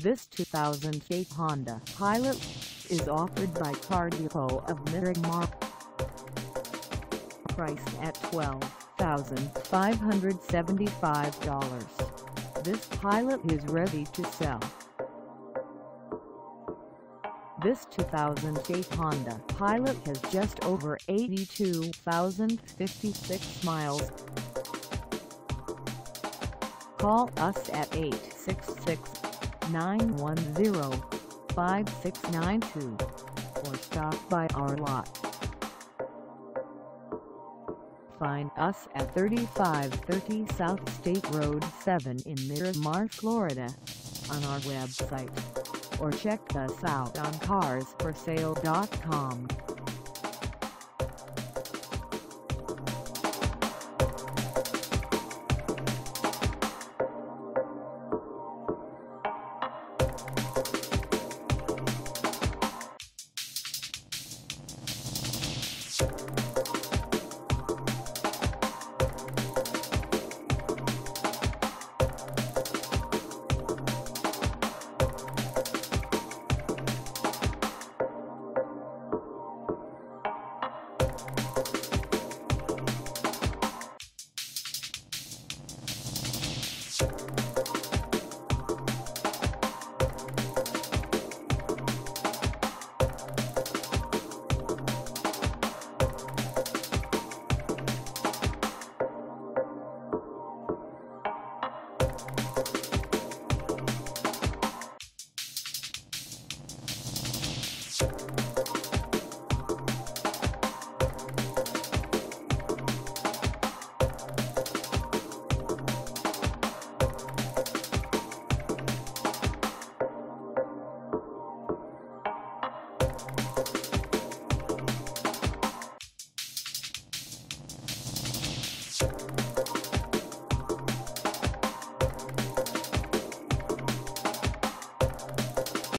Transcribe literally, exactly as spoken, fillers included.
This two thousand eight Honda Pilot is offered by Car Depot of Miramar. Priced at twelve thousand five hundred seventy-five dollars, this Pilot is ready to sell. This two thousand eight Honda Pilot has just over eighty-two thousand fifty-six miles. Call us at eight six six, nine one zero, five six nine two or stop by our lot. Find us at thirty-five thirty South State Road seven in Miramar, Florida, on our website, or check us out on cars for sale dot com. You